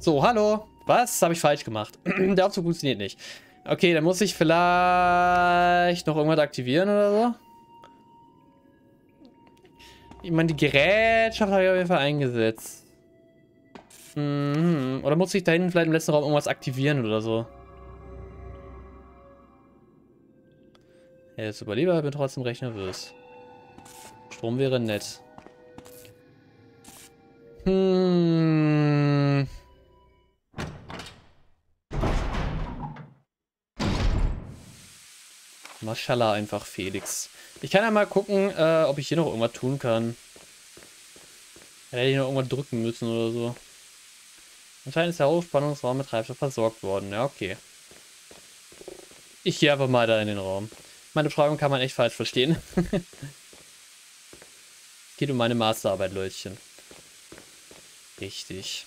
So, hallo. Was habe ich falsch gemacht? Der Aufzug funktioniert nicht. Okay, dann muss ich vielleicht noch irgendwas aktivieren oder so. Ich meine, die Gerätschaft habe ich auf jeden Fall eingesetzt. Oder muss ich da hinten vielleicht im letzten Raum irgendwas aktivieren oder so? Er ist Überleber, bin trotzdem recht nervös. Strom wäre nett. Maschallah einfach, Felix. Ich kann ja mal gucken, ob ich hier noch irgendwas tun kann. Hätte ich noch irgendwas drücken müssen oder so. Anscheinend ist der Hochspannungsraum mit Treibstoff versorgt worden. Ja, okay. Ich gehe einfach mal da in den Raum. Meine Beschreibung kann man echt falsch verstehen. Geht um meine Masterarbeit, Leutchen. Richtig.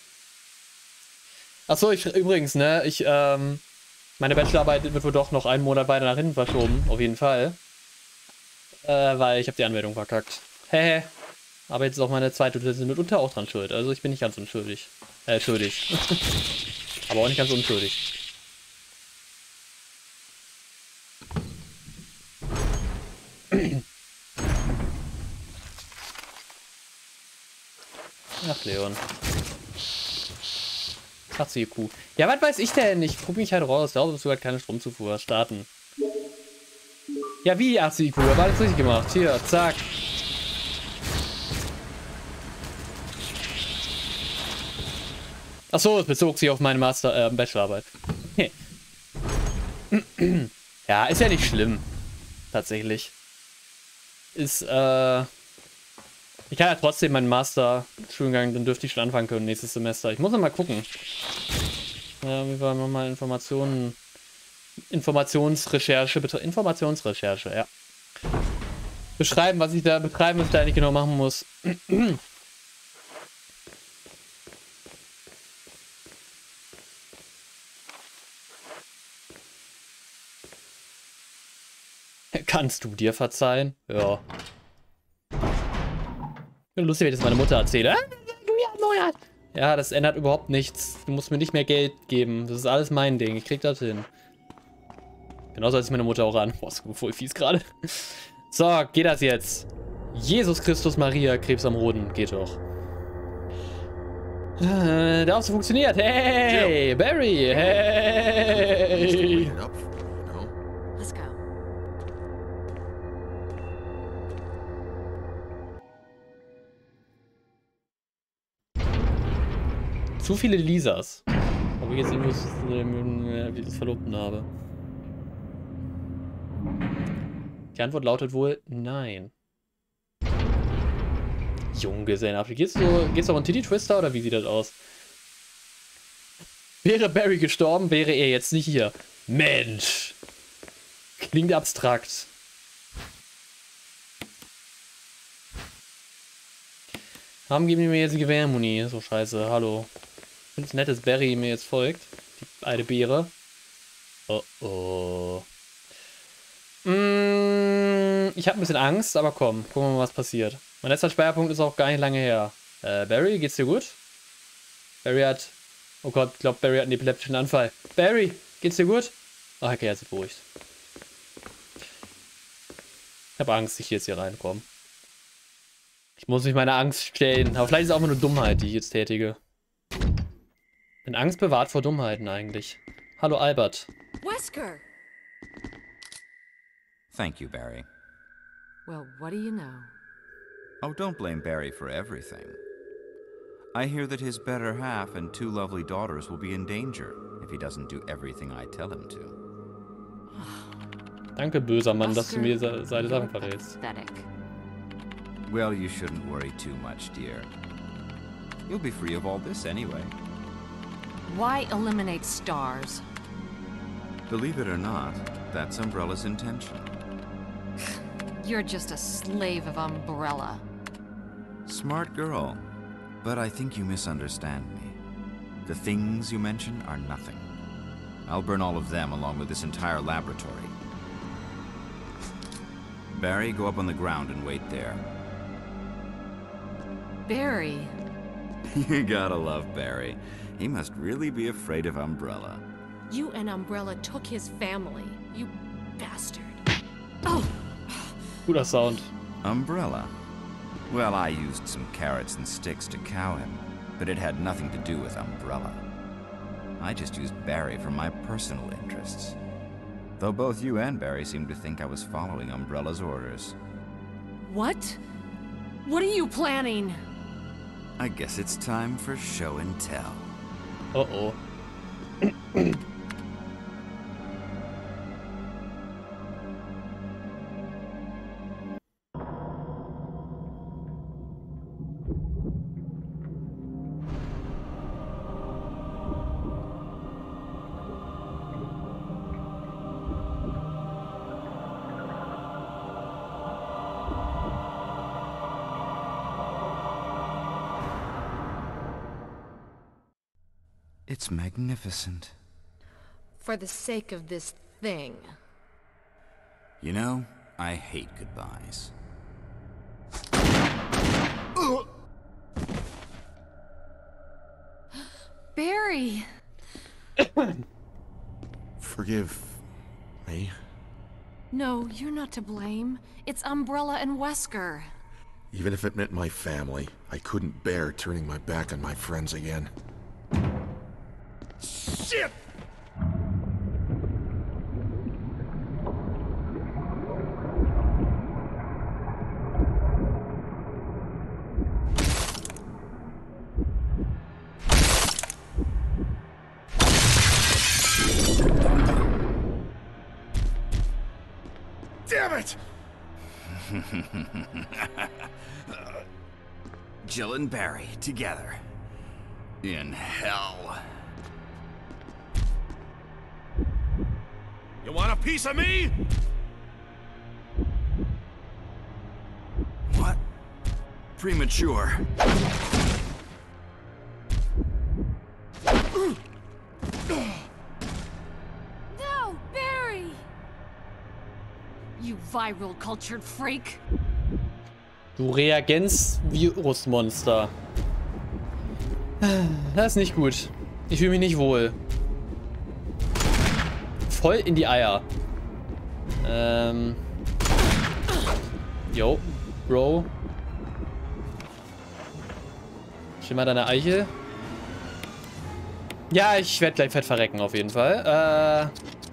Achso, übrigens, ne, meine Bachelorarbeit wird wohl doch noch einen Monat weiter nach hinten verschoben, auf jeden Fall. Weil ich habe die Anmeldung verkackt. Hehe. Aber jetzt ist auch meine zweite Tutorin mitunter auch dran schuld. Also ich bin nicht ganz unschuldig. Schuldig. Aber auch nicht ganz unschuldig. Ach, Leon. Kuh. Ja, was weiß ich denn? Ich guck mich halt raus. Da hast du halt keine Stromzufuhr. Starten. Ja, wie 80 IQ? War alles richtig gemacht. Hier, zack. Achso, es bezog sich auf meine Bachelorarbeit. Ja, ist ja nicht schlimm. Tatsächlich. Ist, ich kann ja trotzdem meinen Master-Studiengang, dann dürfte ich schon anfangen können nächstes Semester. Ich muss noch mal gucken. Ja, wie war nochmal Informationsrecherche, ja. Beschreiben, was ich da eigentlich genau machen muss. Kannst du dir verzeihen? Ja. Lustig, wenn ich das meiner Mutter erzähle. Ja, das ändert überhaupt nichts. Du musst mir nicht mehr Geld geben. Das ist alles mein Ding. Ich krieg das hin. Genauso als meine Mutter auch an. Boah, ist voll fies gerade. So, geht das jetzt? Jesus Christus Maria, Krebs am Hoden. Geht doch. Der Aufzug funktioniert. Hey, Jill. Barry. Hey. Let's go. Zu viele Lisas. Ob ich jetzt irgendwas wie das Verlobten habe. Die Antwort lautet wohl nein. Junggesellenabschied. Geht's doch um Titty Twister oder wie sieht das aus? Wäre Barry gestorben, wäre er jetzt nicht hier. Mensch. Klingt abstrakt. Warum geben die mir jetzt die Gewehrmuni? So scheiße, hallo. Ich finde es nett, dass Barry mir jetzt folgt. Die alte Beere. Oh oh. Ich habe ein bisschen Angst, aber komm, gucken wir mal, was passiert. Mein letzter Speierpunkt ist auch gar nicht lange her. Barry, geht's dir gut? Barry hat... Oh Gott, ich glaube, Barry hat einen epileptischen Anfall. Barry, geht's dir gut? Ach, okay, er ist beruhigt. Ich habe Angst, dass ich jetzt hier reinkomme. Ich muss mich meiner Angst stellen. Aber vielleicht ist es auch mal nur Dummheit, die ich jetzt tätige. Denn Angst bewahrt vor Dummheiten eigentlich. Hallo Albert. Wesker! Thank you, Barry. Well, what do you know? Oh, don't blame Barry for everything. I hear that his better half and 2 lovely daughters will be in danger if he doesn't do everything I tell him to. Danke, böser Mann, dass du mir seine Sachen verrätst. Well, you shouldn't worry too much, dear. You'll be free of all this anyway. Why eliminate stars? Believe it or not, that's Umbrella's intention. You're just a slave of Umbrella. Smart girl. But I think you misunderstand me. The things you mention are nothing. I'll burn all of them along with this entire laboratory. Barry, go up on the ground and wait there. Barry, You gotta love Barry. He must really be afraid of Umbrella. You and Umbrella took his family, you bastard. Oh! Guter Sound. Umbrella? Well, I used some carrots and sticks to cow him, but it had nothing to do with Umbrella. I just used Barry for my personal interests. Though both you and Barry seem to think I was following Umbrella's orders. What? What are you planning? I guess it's time for show and tell. Uh-oh. It's magnificent. For the sake of this thing. You know, I hate goodbyes. Barry! Forgive me. No, you're not to blame. It's Umbrella and Wesker. Even if it meant my family, I couldn't bear turning my back on my friends again. Shit! Damn it! Jill and Barry together. In hell. You want a piece of me? What? Premature. No, Barry! You viral cultured freak. Du Reagenz-Virusmonster. Das ist nicht gut. Ich fühle mich nicht wohl. Voll in die Eier. Yo, Bro. Schimmer deine Eichel. Ja, ich werde gleich fett verrecken auf jeden Fall.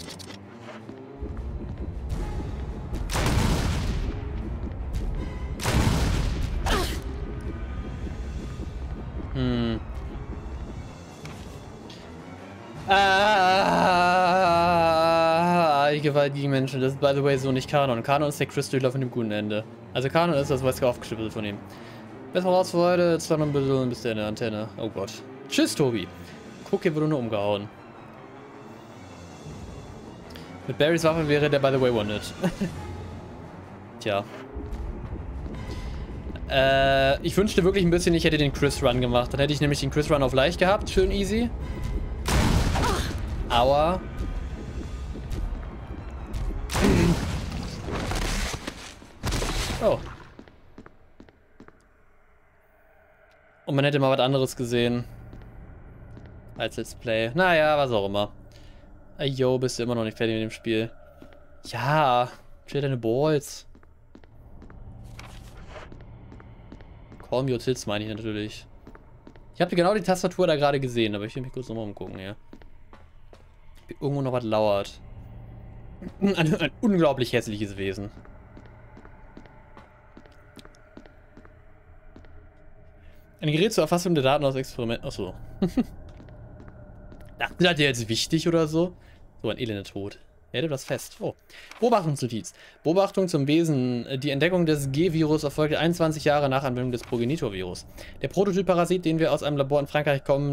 Die gewaltigen Menschen. Das ist, by the way, so nicht Kanon. Kanon ist der Chris Durchlauf mit dem guten Ende. Also Kanon ist das Wesker aufgeschüttelt von ihm. Besser raus für heute. 200 Millionen bis der in der Antenne. Oh Gott. Tschüss, Tobi. Guck, hier wurde nur umgehauen. Mit Barrys Waffe wäre der, by the way, One-Hit. Tja. Ich wünschte wirklich ein bisschen, ich hätte den Chris-Run gemacht. Dann hätte ich nämlich den Chris-Run auf leicht gehabt. Schön easy. Aua. Oh. Und man hätte mal was anderes gesehen. Als Let's Play. Naja, was auch immer. Yo, bist du immer noch nicht fertig mit dem Spiel. Ja. Chill deine Balls. Calm your tits meine ich natürlich. Ich habe genau die Tastatur da gerade gesehen, aber ich will mich kurz nochmal umgucken, ja. Irgendwo noch was lauert. Ein unglaublich hässliches Wesen. Ein Gerät zur Erfassung der Daten aus Experimenten. Achso. Dachten Sie, hat der jetzt wichtig oder so? So ein elender Tod. Er hält was fest. Oh. Beobachtungsnotiz. Beobachtung zum Wesen. Die Entdeckung des G-Virus erfolgte 21 Jahre nach Anwendung des Progenitor-Virus. Der Prototyp-Parasit, den wir aus einem Labor in Frankreich kommen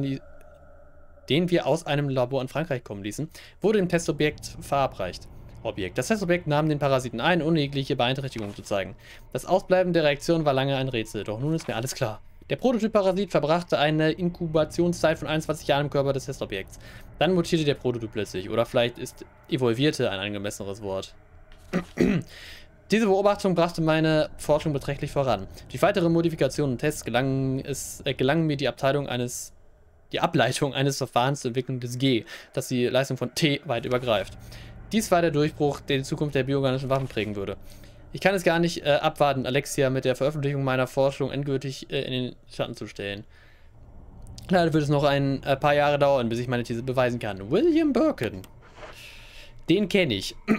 ließen, wurde dem Testobjekt verabreicht. Das Testobjekt nahm den Parasiten ein, ohne jegliche Beeinträchtigung zu zeigen. Das Ausbleiben der Reaktion war lange ein Rätsel, doch nun ist mir alles klar. Der Prototyp-Parasit verbrachte eine Inkubationszeit von 21 Jahren im Körper des Testobjekts. Dann mutierte der Prototyp plötzlich. Oder vielleicht ist evolvierte ein angemesseneres Wort. Diese Beobachtung brachte meine Forschung beträchtlich voran. Durch weitere Modifikationen und Tests gelang mir die Ableitung eines Verfahrens zur Entwicklung des G, das die Leistung von T weit übergreift. Dies war der Durchbruch, der die Zukunft der bioorganischen Waffen prägen würde. Ich kann es gar nicht abwarten, Alexia mit der Veröffentlichung meiner Forschung endgültig in den Schatten zu stellen. Leider wird es noch ein paar Jahre dauern, bis ich meine These beweisen kann. William Birkin. Den kenne ich.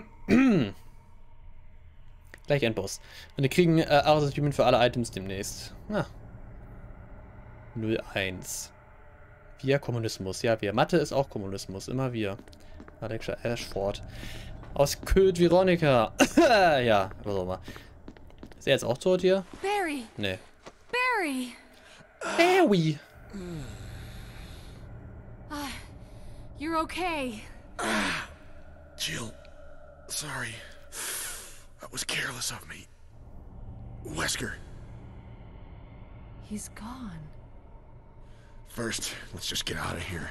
Gleich Endboss. Und wir kriegen Achievement für alle Items demnächst. Ah. 01. Wir Kommunismus. Ja, wir. Mathe ist auch Kommunismus. Immer wir. Alexa Ashford. Aus Code Veronica. Ja, was auch immer. Ist er jetzt auch tot hier? Barry! Nee. Barry! Barry! You're okay. Jill, sorry. That was careless of me. Wesker. He's gone. First, let's just get out of here.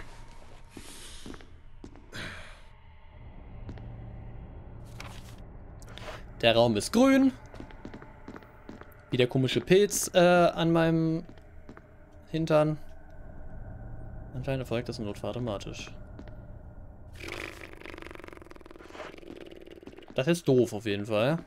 Der Raum ist grün. Wie der komische Pilz an meinem Hintern. Anscheinend erfolgt das im Notfall automatisch. Das ist doof auf jeden Fall.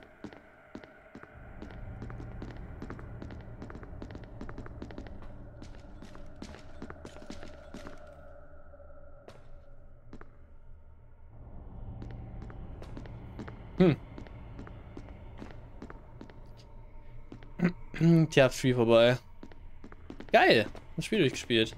Tja, Spiel vorbei. Geil! Ein Spiel durchgespielt.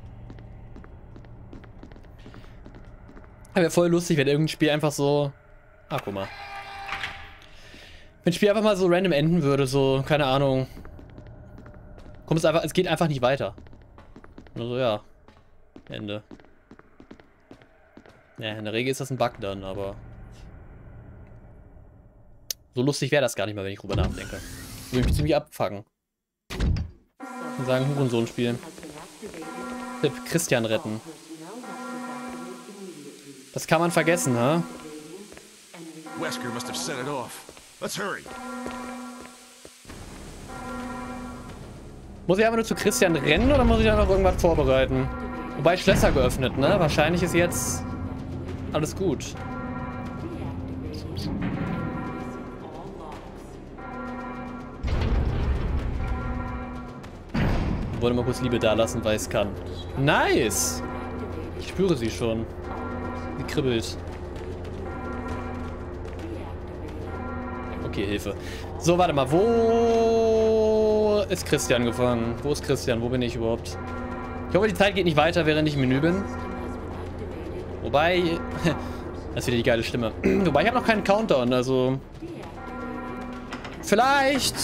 Wäre voll lustig, wenn irgendein Spiel einfach so... Ah, guck mal. Wenn ein Spiel einfach mal so random enden würde, so, keine Ahnung. Kommt es einfach, es geht einfach nicht weiter. Also ja. Ende. Ja, in der Regel ist das ein Bug dann, aber... So lustig wäre das gar nicht mal, wenn ich drüber nachdenke. Würde mich ziemlich abfangen. Und sagen, Hurensohn spielen. Tipp, Christian retten. Das kann man vergessen, ha? Wesker must have set it off. Let's hurry. Muss ich einfach nur zu Christian rennen oder muss ich da noch irgendwas vorbereiten? Wobei Schlösser geöffnet, ne? Wahrscheinlich ist jetzt alles gut. Ich wollte mal kurz Liebe da lassen, weil ich es kann. Nice! Ich spüre sie schon. Sie kribbelt. Okay, Hilfe. So, warte mal. Wo ist Christian gefangen? Wo ist Christian? Wo bin ich überhaupt? Ich hoffe, die Zeit geht nicht weiter, während ich im Menü bin. Wobei... Das ist wieder die geile Stimme. Wobei, ich habe noch keinen Countdown, also... Vielleicht...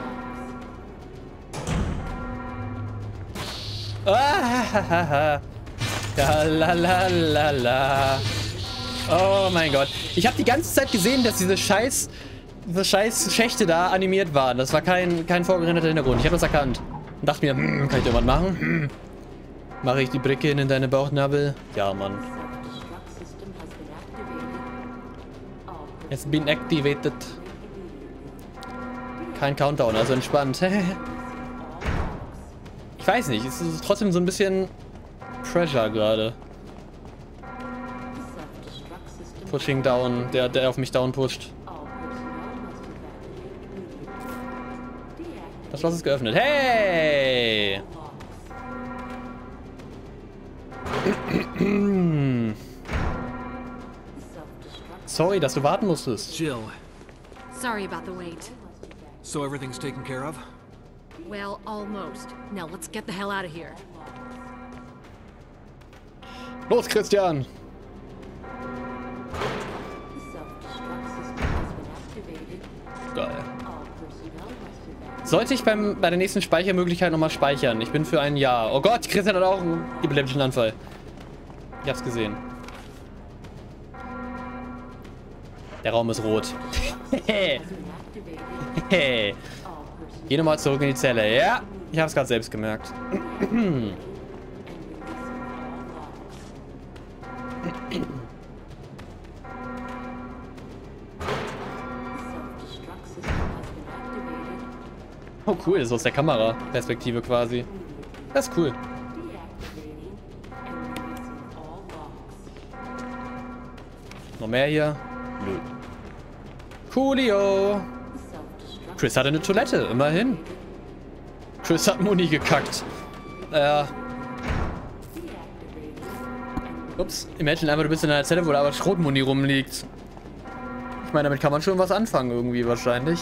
Ah, ja, la la la la. Oh mein Gott. Ich habe die ganze Zeit gesehen, dass diese scheiß Schächte da animiert waren. Das war kein vorgerenderter Hintergrund. Ich habe das erkannt. Und dachte mir, kann ich da was machen? Mache ich die Bricke in deine Bauchnabel? Ja, Mann. It's been activated. Kein Countdown, also entspannt. Ich weiß nicht, es ist trotzdem so ein bisschen Pressure gerade. Pushing down, der auf mich down pusht. Das Schloss ist geöffnet. Hey! Sorry, dass du warten musstest. Jill, Sorry about the wait. so everything's taken care of? Well, almost. Now let's get the hell out of here. Los, Christian! Geil. Sollte ich bei der nächsten Speichermöglichkeit nochmal speichern? Ich bin für ein Jahr. Oh Gott, Christian hat auch einen epileptischen Anfall. Ich hab's gesehen. Der Raum ist rot. Geh nochmal zurück in die Zelle. Ja, ich hab's gerade selbst gemerkt. Oh cool, das ist aus der Kameraperspektive quasi. Das ist cool. Noch mehr hier? Nö. Coolio. Chris hatte eine Toilette, immerhin. Chris hat Muni gekackt. Ups, imagine einfach, du bist in einer Zelle, wo da aber Schrotmuni rumliegt. Ich meine, damit kann man schon was anfangen irgendwie wahrscheinlich.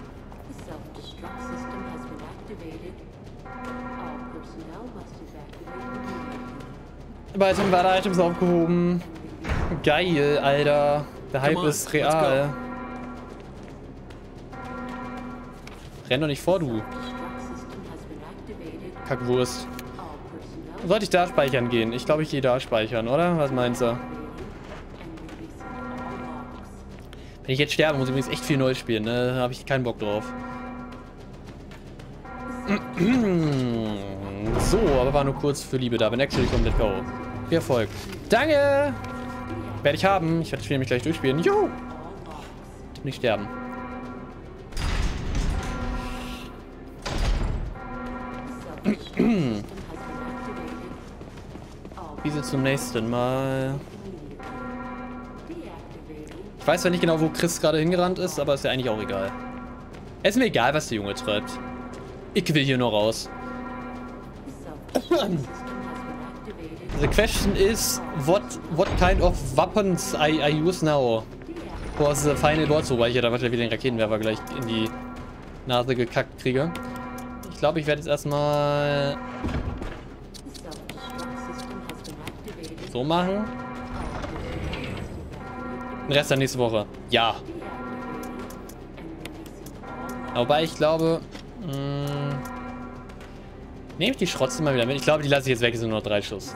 Weitere Items aufgehoben. Geil, Alter. Der Hype ist real. Renn doch nicht vor, du. Kackwurst. Sollte ich da speichern gehen? Ich glaube, ich gehe da speichern, oder? Was meinst du? Wenn ich jetzt sterbe, muss ich übrigens echt viel neu spielen, ne? Da habe ich keinen Bock drauf. So, aber war nur kurz für Liebe da. Bin actually komplett Go. Viel Erfolg. Danke! Werde ich haben. Ich werde das Spiel nämlich gleich durchspielen. Juhu! Nicht sterben. Diese zum nächsten Mal. Ich weiß zwar nicht genau, wo Chris gerade hingerannt ist, aber ist ja eigentlich auch egal. Es ist mir egal, was der Junge treibt. Ich will hier nur raus. The question is, what kind of weapons I use now? Was the final boss, wobei ich ja da wahrscheinlich wieder den Raketenwerfer gleich in die Nase gekackt kriege. Ich glaube, ich werde jetzt erstmal so machen. Den Rest dann nächste Woche. Ja. Wobei ich glaube, nehme ich die Schrotze mal wieder mit. Ich glaube, die lasse ich jetzt weg. Es sind nur noch 3 Schuss.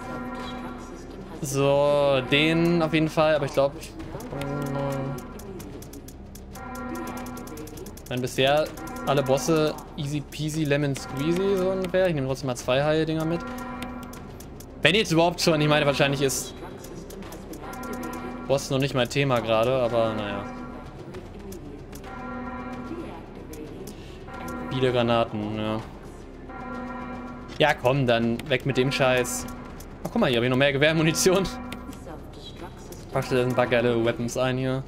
So, den auf jeden Fall. Aber ich glaube, bisher alle Bosse easy peasy lemon squeezy so ungefähr. Ich nehme trotzdem mal 2 Heil-Dinger mit. Wenn jetzt überhaupt schon. Ich meine, wahrscheinlich ist Boss noch nicht mein Thema gerade, aber naja. Viele Granaten, ja. Ja, komm, dann weg mit dem Scheiß. Ach, guck mal, hier habe ich noch mehr Gewehrmunition. Packst ein paar geile Weapons ein hier.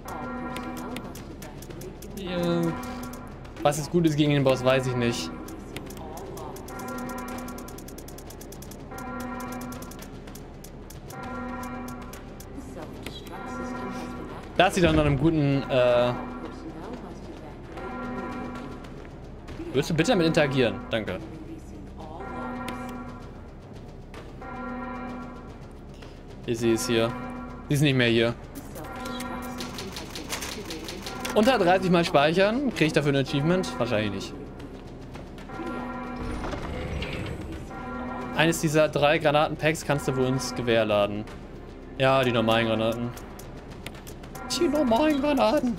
Was jetzt gut ist gegen den Boss, weiß ich nicht. Das sieht doch nach einem guten, Würdest du bitte damit interagieren? Danke. Sie ist hier. Sie ist nicht mehr hier. Unter 30 Mal speichern. Kriege ich dafür ein Achievement? Wahrscheinlich nicht. Eines dieser 3 Granatenpacks kannst du wohl ins Gewehr laden. Ja, die normalen Granaten. Die normalen Granaten.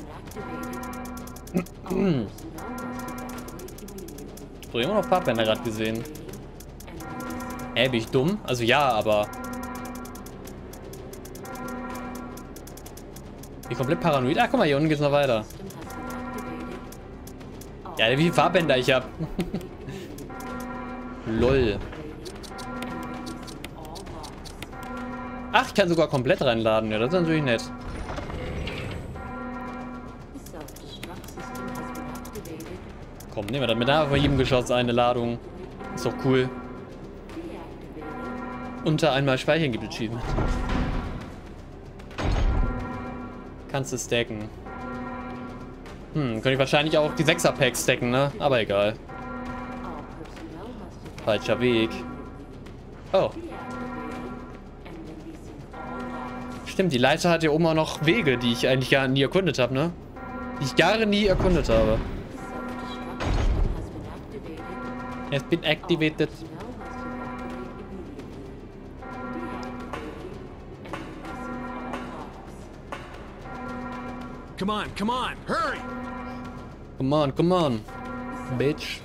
So, immer noch Farbränder gerade gesehen. Bin ich dumm? Also ja, aber... Bin ich komplett paranoid? Ach, guck mal, hier unten geht's noch weiter. Ja, wie viele Farbbänder ich hab. Lol. Ach, ich kann sogar komplett reinladen. Ja, das ist natürlich nett. Komm, nehmen wir das mit. Da bei jedem Geschoss eine Ladung. Ist doch cool. Unter einmal speichern gibt es Achievement. Kannst du stacken. Könnte ich wahrscheinlich auch die 6er-Packs stacken, ne? Aber egal. Falscher Weg. Oh. Stimmt, die Leiter hat ja oben auch noch Wege, die ich eigentlich gar nie erkundet habe, ne? Die ich gar nie erkundet habe. Es been activated. Come on, hurry! Come on, bitch.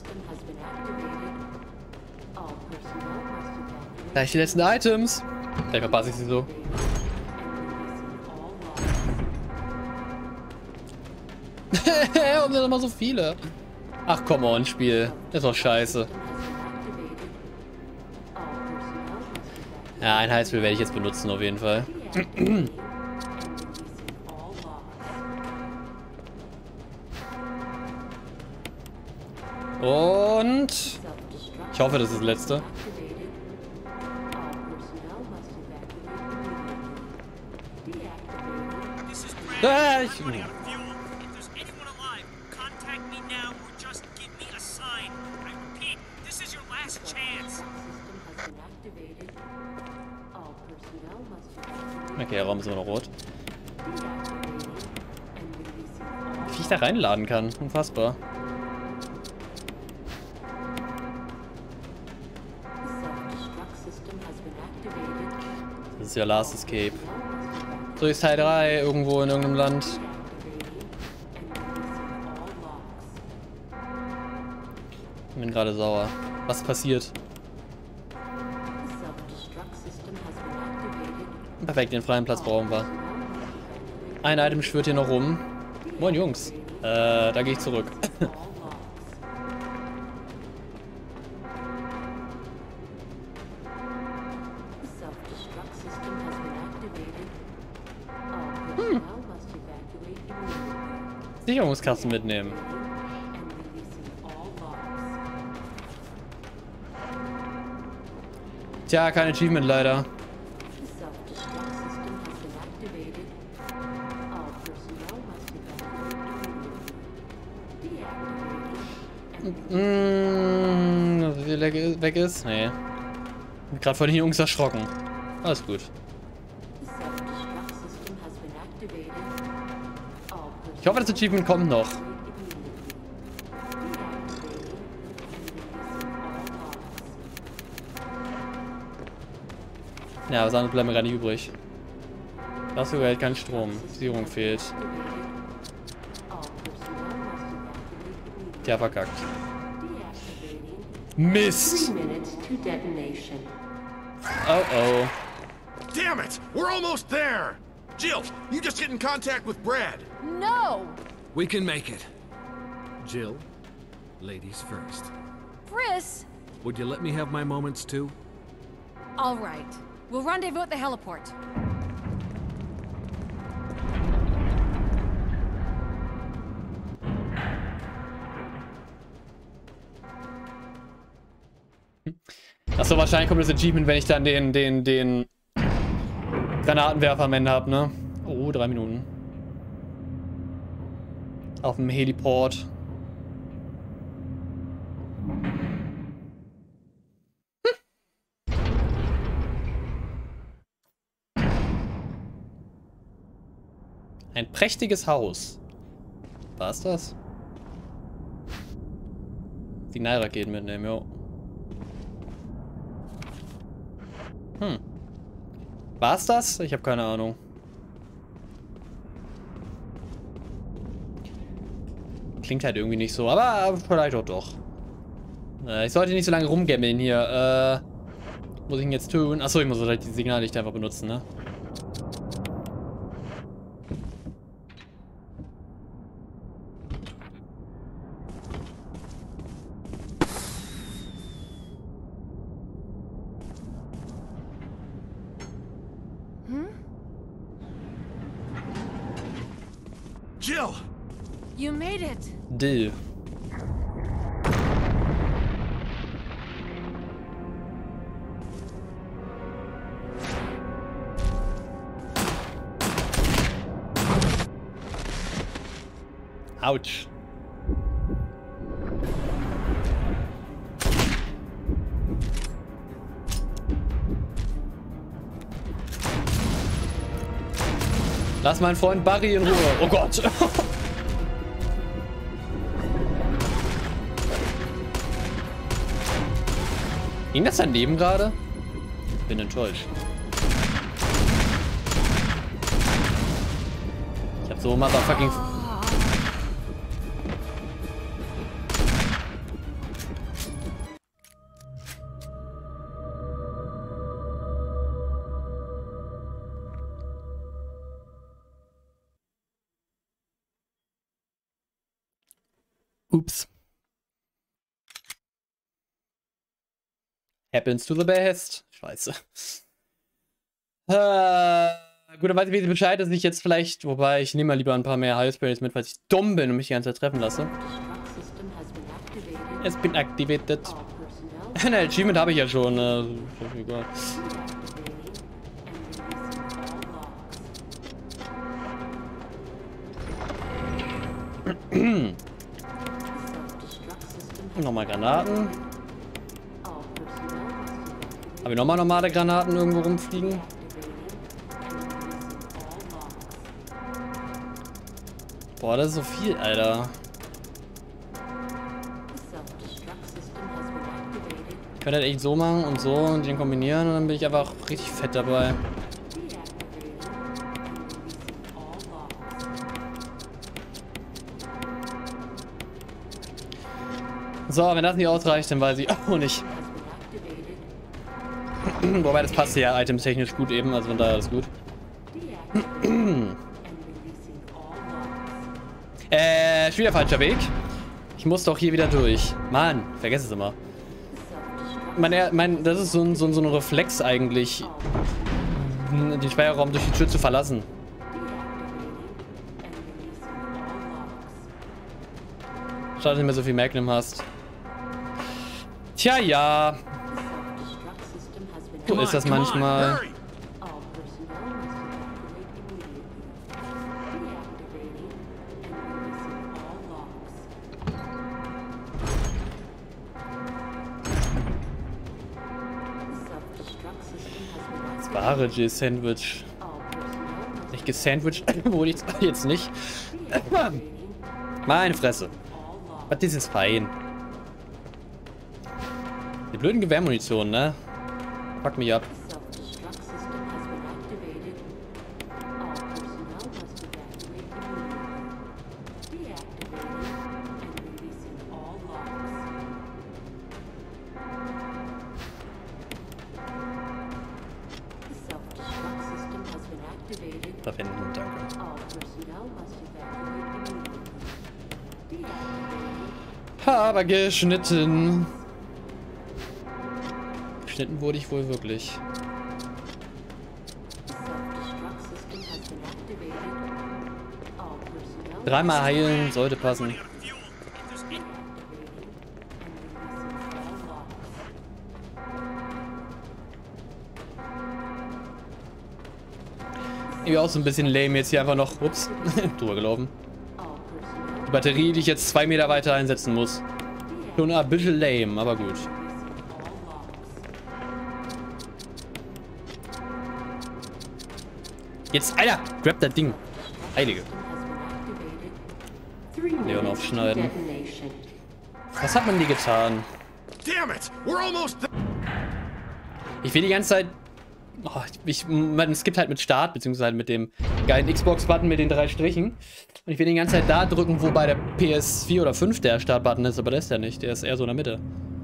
Gleich die letzten Items. Vielleicht verpasse ich sie so. Warum sind immer so viele? Ach, come on, Spiel. Ist doch scheiße. Ja, ein Heilspiel werde ich jetzt benutzen, auf jeden Fall. Und... ich hoffe, das ist das letzte. Ah, ich... Okay, der Raum ist immer noch rot. Wie ich da reinladen kann. Unfassbar. Das ist ja Last Escape. So ist Teil 3 irgendwo in irgendeinem Land. Ich bin gerade sauer. Was passiert? Perfekt, den freien Platz brauchen wir. Ein Item schwirrt hier noch rum. Moin Jungs. Da gehe ich zurück. Sicherungskasten mitnehmen. Tja, kein Achievement leider. Wie weg ist? Nee. Bin gerade von den Jungs erschrocken. Alles gut. Ich hoffe, das Achievement kommt noch. Ja, was anderes bleibt mir gar nicht übrig. Das sogar kein Strom. Sicherung fehlt. Ja, verkackt. Mist! Oh oh. Damn it! We're almost there! Jill, you just get in contact with Brad. No! We can make it. Jill, ladies first. Chris! Would you let me have my moments too? All right. We'll rendezvous at the heliport. Achso, wahrscheinlich kommt das Achievement, wenn ich dann den Granatenwerfer am Ende habe, ne? Oh, 3 Minuten. Auf dem Heliport. Ein prächtiges Haus. War's das? Signalraketen mitnehmen, jo. War's das? Ich habe keine Ahnung. Klingt halt irgendwie nicht so, aber vielleicht auch doch. Ich sollte nicht so lange rumgammeln hier. Was muss ich denn jetzt tun? Achso, ich muss vielleicht die Signallichter einfach benutzen, ne? Jill! You made it! Dill. Autsch. Lass meinen Freund Barry in Ruhe. Oh Gott. Ging das daneben gerade? Bin enttäuscht. Ich hab so motherfucking... Ups. Happens to the best. Scheiße. Gut, dann weiß ich wieder Bescheid, dass ich jetzt vielleicht... Wobei, ich nehme mal lieber ein paar mehr Highsprays mit, falls ich dumm bin und mich die ganze Zeit treffen lasse. Es bin activated. Ein Achievement habe ich ja schon. Egal. Nochmal Granaten. Habe ich nochmal normale Granaten irgendwo rumfliegen? Boah, das ist so viel, Alter. Ich könnte halt echt so machen und den kombinieren und dann bin ich einfach richtig fett dabei. So, wenn das nicht ausreicht, dann weiß ich auch nicht. Wobei, das passt ja itemtechnisch gut eben, also von daher alles gut. Schon wieder falscher Weg. Ich muss doch hier wieder durch. Mann, vergesse es immer. Das ist so ein Reflex eigentlich, den Speicherraum durch die Tür zu verlassen. Schade, dass du nicht mehr so viel Magnum hast. Tja, ja. So ist das manchmal. Das wahre J-Sandwich. Nicht gesandwiched wurde ich jetzt nicht. Meine Fresse. Was ist jetzt fein? Die blöden Gewehrmunition, ne? Fuck mich ab. Verwenden, danke. Aber geschnitten. Geschnitten wurde ich wohl wirklich. Dreimal heilen sollte passen. Irgendwie auch so ein bisschen lame jetzt hier einfach noch. Ups, drüber gelaufen. Die Batterie, die ich jetzt 2 Meter weiter einsetzen muss. Schon ein bisschen lame, aber gut. Jetzt, Alter, grab das Ding. Heilige. Leon aufschneiden. Was hat man dir getan? Ich will die ganze Zeit... Oh, man skippt halt mit Start, beziehungsweise mit dem geilen Xbox-Button mit den 3 Strichen. Und ich will die ganze Zeit da drücken, wo bei der PS4 oder 5 der Start-Button ist, aber der ist ja nicht. Der ist eher so in der Mitte.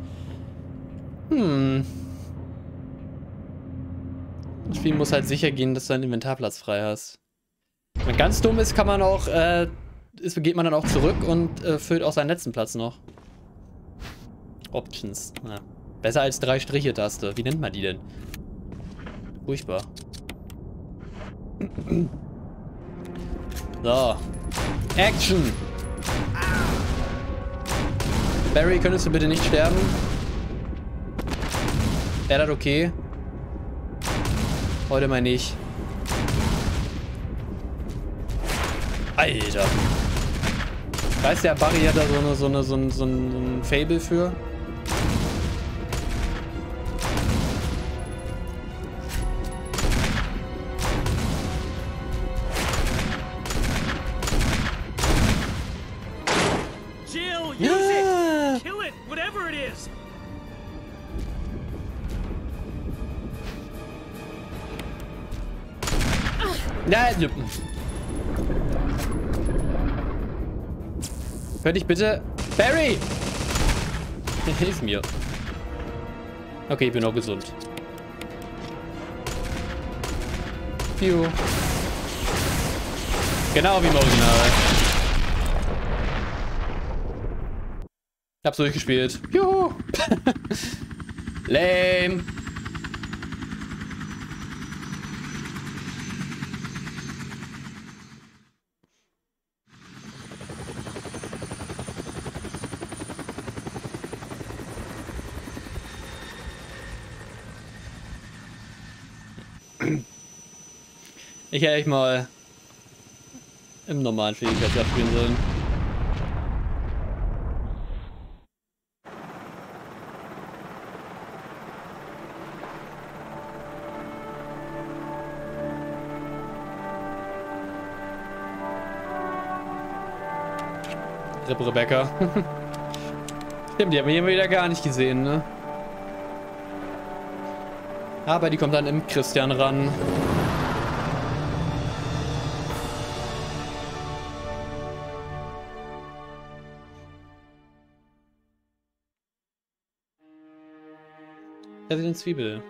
Das Spiel muss halt sicher gehen, dass du deinen Inventarplatz frei hast. Wenn ganz dumm ist, kann man auch, geht man dann auch zurück und füllt auch seinen letzten Platz noch. Options. Ja. Besser als 3-Striche-Taste. Wie nennt man die denn? Furchtbar. So. Action! Barry, könntest du bitte nicht sterben? Wäre das okay? Heute mal nicht. Alter. Weiß der Barry hat da so ein Fable für? Nein. Könnte ich bitte... Barry! Hilf mir. Okay, ich bin noch gesund. Piu. Genau wie im Original. Ich hab's durchgespielt. Juhu! Lame. Ich hätte echt mal im normalen Fähigkeitsgrad spielen sollen. Rebecca. Stimmt, die haben wir hier wieder gar nicht gesehen, ne? Aber die kommt dann im Christian ran. Resident Zwiebel.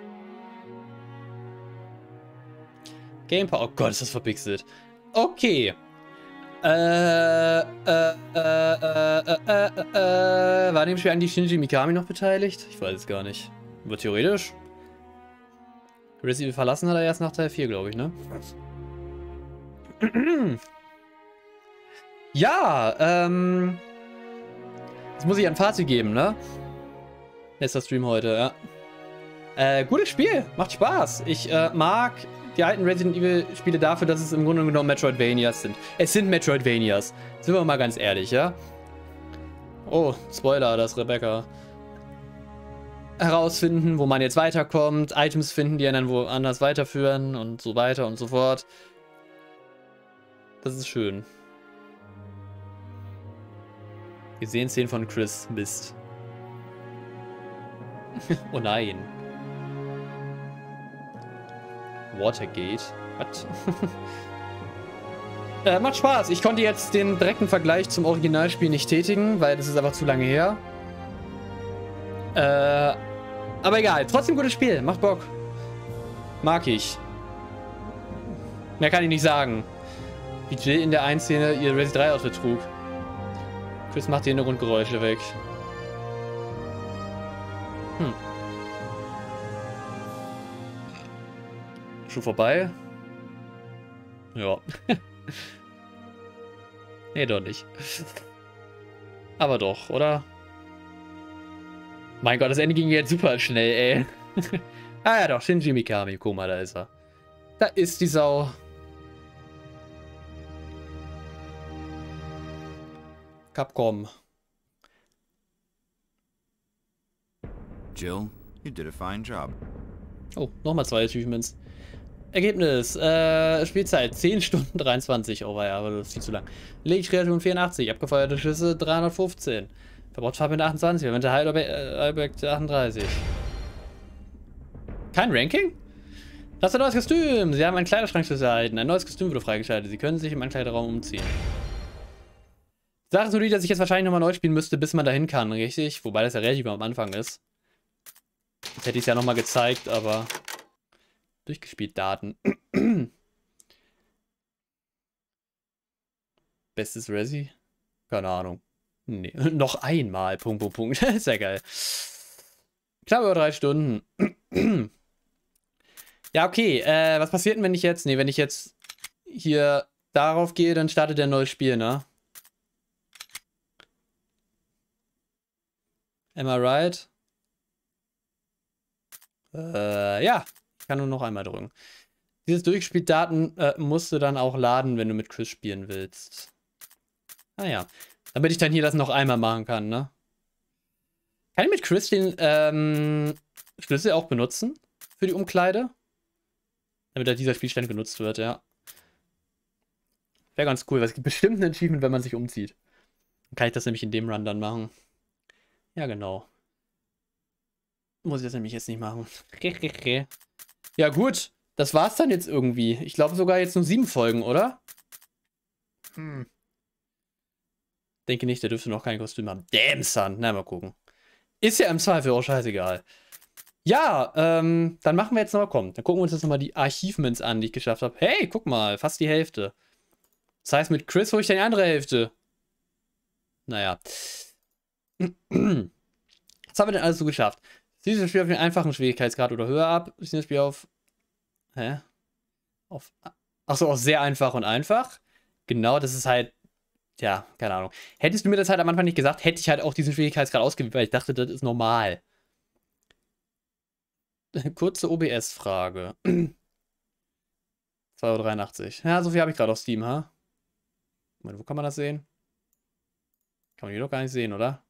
Gamepower. Oh Gott, ist das verpixelt. Okay. War in dem Spiel eigentlich Shinji Mikami noch beteiligt? Ich weiß es gar nicht. Aber theoretisch. Resident Evil verlassen hat er erst nach Teil 4, glaube ich, ne? Ja, jetzt muss ich ein Fazit geben, ne? Letzter Stream heute, ja. Gutes Spiel, macht Spaß. Ich mag die alten Resident Evil Spiele dafür, dass es im Grunde genommen Metroidvanias sind. Es sind Metroidvanias. Sind wir mal ganz ehrlich, ja? Oh, Spoiler, das ist Rebecca. Herausfinden, wo man jetzt weiterkommt, Items finden, die einen dann woanders weiterführen und so weiter und so fort. Das ist schön. Wir sehen Szenen von Chris. Mist. Oh nein. Watergate. Was? Macht Spaß. Ich konnte jetzt den direkten Vergleich zum Originalspiel nicht tätigen, weil das ist einfach zu lange her. Aber egal. Trotzdem gutes Spiel. Macht Bock. Mag ich. Mehr kann ich nicht sagen. Wie Jill in der einen Szene ihr Resi 3 Outfit trug. Chris macht die Hintergrundgeräusche weg. Schon vorbei? Ja. Nee, doch nicht. Aber doch, oder? Mein Gott, das Ende ging jetzt super schnell, ey. Ah ja doch, Shinji Mikami. Guck mal, da ist er. Da ist die Sau. Capcom. Jill, you did a fine job. Oh, nochmal 2 Achievements. Ergebnis, Spielzeit 10 Stunden 23. Oh ja, aber das ist viel zu lang. Legkreation 84, abgefeuerte Schüsse 315. Verbraucht Farbe 28, verwendete Heilobjekt 38. Kein Ranking? Das ist ein neues Kostüm. Sie haben einen Kleiderschrankschlüssel erhalten. Ein neues Kostüm wurde freigeschaltet. Sie können sich im Ankleideraum umziehen. Die Sache ist nur die, dass ich jetzt wahrscheinlich nochmal neu spielen müsste, bis man dahin kann, richtig? Wobei das ja relativ am Anfang ist. Jetzt hätte ich es ja nochmal gezeigt, aber... Durchgespielt Daten. Bestes Resi? Keine Ahnung. Nee. Noch einmal. Punkt, Punkt, Punkt. Ist ja geil. Knapp über 3 Stunden. Ja, okay. Was passiert denn, wenn ich jetzt... Nee, wenn ich jetzt hier darauf gehe, dann startet der neues Spiel, ne? Am I right? Ja. Ich kann nur noch einmal drücken. Dieses durchgespielt Daten musst du dann auch laden, wenn du mit Chris spielen willst. Ah ja. Damit ich dann hier das noch einmal machen kann, ne? Kann ich mit Chris den Schlüssel auch benutzen? Für die Umkleide? Damit halt dieser Spielstand genutzt wird, ja. Wäre ganz cool, weil es gibt bestimmt ein Achievement, wenn man sich umzieht. Dann kann ich das nämlich in dem Run dann machen. Ja, genau. Muss ich das nämlich jetzt nicht machen. Ja gut, das war's dann jetzt irgendwie. Ich glaube sogar jetzt nur 7 Folgen, oder? Denke nicht, der dürfte noch kein Kostüm haben. Damn, son. Na, mal gucken. Ist ja im Zweifel auch scheißegal. Ja, dann machen wir jetzt nochmal, komm, dann gucken wir uns jetzt nochmal die Achievements an, die ich geschafft habe. Hey, guck mal, fast die Hälfte. Das heißt, mit Chris hole ich dann die andere Hälfte. Naja. Was haben wir denn alles so geschafft? Schließt das Spiel auf den einfachen Schwierigkeitsgrad oder höher ab. Schließt das Spiel auf... Hä? Achso, auf sehr einfach und einfach. Genau, das ist halt... Ja, keine Ahnung. Hättest du mir das halt am Anfang nicht gesagt, hätte ich halt auch diesen Schwierigkeitsgrad ausgewählt, weil ich dachte, das ist normal. Kurze OBS-Frage. 2,83 €. Ja, so viel habe ich gerade auf Steam, ha? Moment, wo kann man das sehen? Kann man hier doch gar nicht sehen, oder?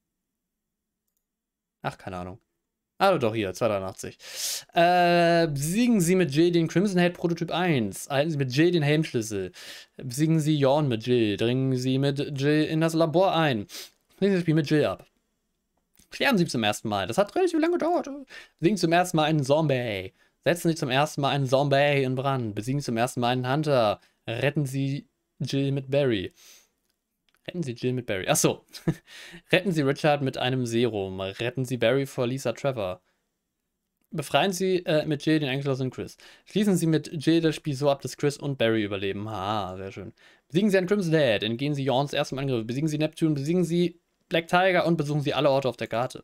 Ach, keine Ahnung. Ah, doch, hier, 2,83 €. Besiegen Sie mit Jill den Crimson Head Prototyp 1. Erhalten Sie mit Jill den Helmschlüssel. Besiegen Sie Jorn mit Jill. Dringen Sie mit Jill in das Labor ein. Schließen Sie das Spiel mit Jill ab. Sterben Sie zum ersten Mal. Das hat relativ lange gedauert. Besiegen Sie zum ersten Mal einen Zombie. Setzen Sie zum ersten Mal einen Zombie in Brand. Besiegen Sie zum ersten Mal einen Hunter. Retten Sie Jill mit Barry. Retten Sie Jill mit Barry. Achso. Retten Sie Richard mit einem Serum. Retten Sie Barry vor Lisa Trevor. Befreien Sie mit Jill den eingeschlossenen Chris. Schließen Sie mit Jill das Spiel so ab, dass Chris und Barry überleben. Ah, sehr schön. Besiegen Sie einen Crimson Head. Entgehen Sie Jorns erstem Angriff. Besiegen Sie Neptune. Besiegen Sie Black Tiger und besuchen Sie alle Orte auf der Karte.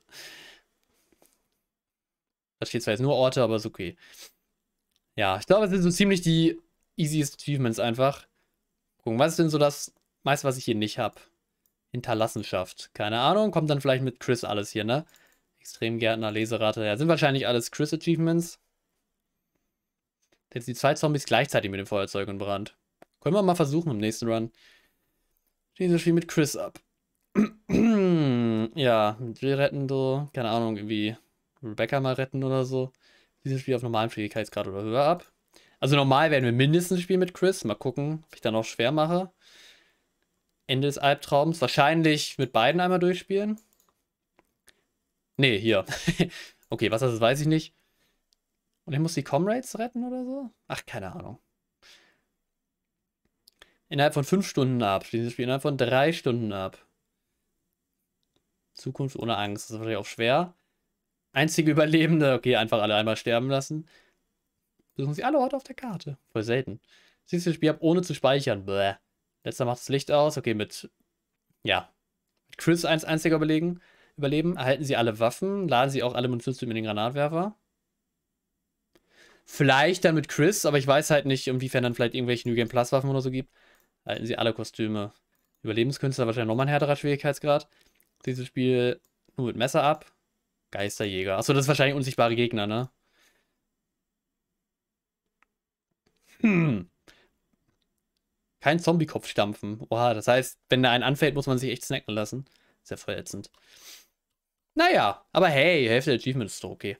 Da steht zwar jetzt nur Orte, aber ist okay. Ja, ich glaube, es sind so ziemlich die easiest Achievements einfach. Gucken, was ist denn so das meiste, was ich hier nicht habe? Hinterlassenschaft. Keine Ahnung, kommt dann vielleicht mit Chris alles hier, ne? Extremgärtner, Leserate. Ja, sind wahrscheinlich alles Chris-Achievements. Jetzt die 2 Zombies gleichzeitig mit dem Feuerzeug in Brand. Können wir mal versuchen im nächsten Run. Dieses Spiel mit Chris ab. Ja, Jill retten so. Keine Ahnung, irgendwie Rebecca mal retten oder so. Dieses Spiel auf normalem Schwierigkeitsgrad oder höher ab. Also normal werden wir mindestens spielen mit Chris. Mal gucken, ob ich dann auch schwer mache. Ende des Albtraums. Wahrscheinlich mit beiden einmal durchspielen. Nee, hier. Okay, was das ist, weiß ich nicht. Und ich muss die Comrades retten oder so? Ach, keine Ahnung. Innerhalb von 5 Stunden ab. Schließen das Spiel innerhalb von 3 Stunden ab. Zukunft ohne Angst. Das ist wahrscheinlich auch schwer. Einzige Überlebende. Okay, einfach alle einmal sterben lassen. Besuchen Sie alle Orte auf der Karte. Voll selten. Schließt das Spiel ab, ohne zu speichern. Bäh. Letzter macht das Licht aus. Okay, mit Chris einziger überleben. Erhalten Sie alle Waffen. Laden Sie auch alle Munition in den Granatwerfer. Vielleicht dann mit Chris, aber ich weiß halt nicht, inwiefern dann vielleicht irgendwelche New Game Plus Waffen oder so gibt. Erhalten Sie alle Kostüme. Überlebenskünstler, wahrscheinlich nochmal ein härterer Schwierigkeitsgrad. Dieses Spiel nur mit Messer ab. Geisterjäger. Achso, das ist wahrscheinlich unsichtbare Gegner, ne? Kein Zombie-Kopf stampfen. Oha, das heißt, wenn da einen anfällt, muss man sich echt snacken lassen. Ist ja voll ätzend. Naja, aber hey, Hälfte der Achievements ist doch okay.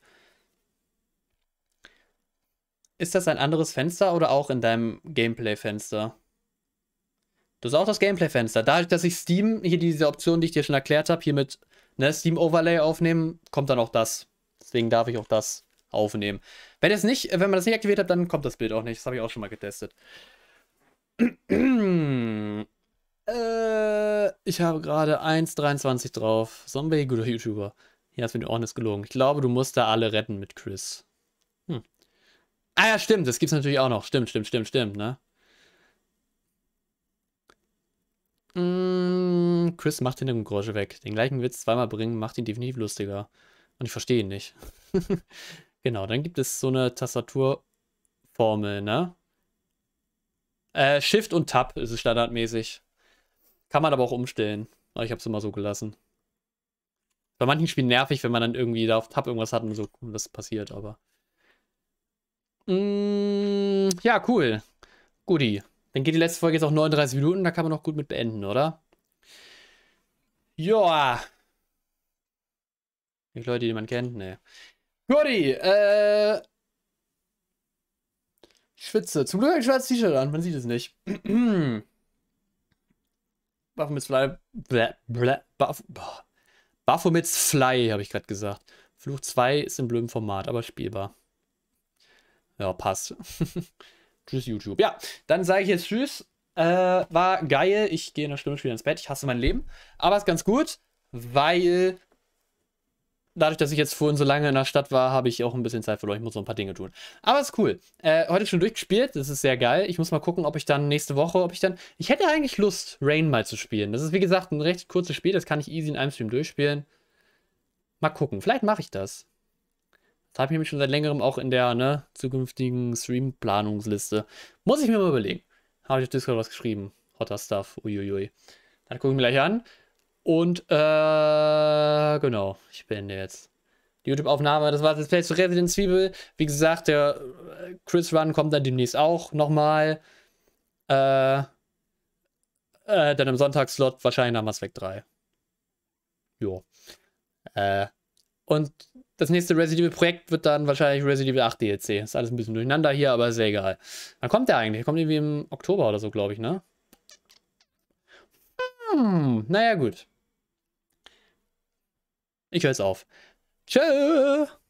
Ist das ein anderes Fenster oder auch in deinem Gameplay-Fenster? Das ist auch das Gameplay-Fenster. Dadurch, dass ich Steam, hier diese Option, die ich dir schon erklärt habe, hier mit Steam Overlay aufnehmen, kommt dann auch das. Deswegen darf ich auch das aufnehmen. Wenn man das nicht aktiviert hat, dann kommt das Bild auch nicht. Das habe ich auch schon mal getestet. Ich habe gerade 1,23 drauf. Zombie, guter YouTuber. Hier hast du mir ordentlich gelogen. Ich glaube, du musst da alle retten mit Chris. Ah ja, stimmt. Das gibt's natürlich auch noch. Stimmt, ne? Chris macht Hintergrundgeräusche weg. Den gleichen Witz zweimal bringen, macht ihn definitiv lustiger. Und ich verstehe ihn nicht. Genau, dann gibt es so eine Tastaturformel, ne? Shift und Tab ist es standardmäßig. Kann man aber auch umstellen. Aber ich habe es immer so gelassen. Bei manchen Spielen nervig, wenn man dann irgendwie da auf Tab irgendwas hat und so das passiert, aber. Ja, cool. Guti. Dann geht die letzte Folge jetzt auch 39 Minuten, da kann man noch gut mit beenden, oder? Joa. Die Leute, die man kennt, ne. Guti, Schwitze. Zum Glück habe ich ein schwarzes T-Shirt an, man sieht es nicht. Baphomets Fly. Baphomets Fly, habe ich gerade gesagt. Fluch 2 ist im blöden Format, aber spielbar. Ja, passt. Tschüss, YouTube. Ja, dann sage ich jetzt Tschüss. War geil. Ich gehe in einer Stunde wieder ins Bett. Ich hasse mein Leben. Aber ist ganz gut, weil dadurch, dass ich jetzt vorhin so lange in der Stadt war, habe ich auch ein bisschen Zeit verloren. Ich muss noch ein paar Dinge tun. Aber ist cool. Heute schon durchgespielt. Das ist sehr geil. Ich muss mal gucken, ob ich dann nächste Woche, ich hätte eigentlich Lust, Rain mal zu spielen. Das ist, wie gesagt, ein recht kurzes Spiel. Das kann ich easy in einem Stream durchspielen. Mal gucken. Vielleicht mache ich das. Das habe ich nämlich schon seit längerem auch in der, ne, zukünftigen Stream-Planungsliste. Muss ich mir mal überlegen. Habe ich auf Discord was geschrieben. Hotter Stuff. Uiuiui. Dann gucke ich mir gleich an. Und, genau. Ich beende jetzt die YouTube-Aufnahme. Das war das Play zu Resident Evil. Wie gesagt, der Chris Run kommt dann demnächst auch nochmal. Dann im Sonntagsslot wahrscheinlich nach Mass Effect 3. Jo. Und das nächste Resident Evil Projekt wird dann wahrscheinlich Resident Evil 8 DLC. Ist alles ein bisschen durcheinander hier, aber ist ja egal. Wann kommt der eigentlich? Der kommt irgendwie im Oktober oder so, glaube ich, ne? Naja, gut. Ich höre jetzt auf. Tschö!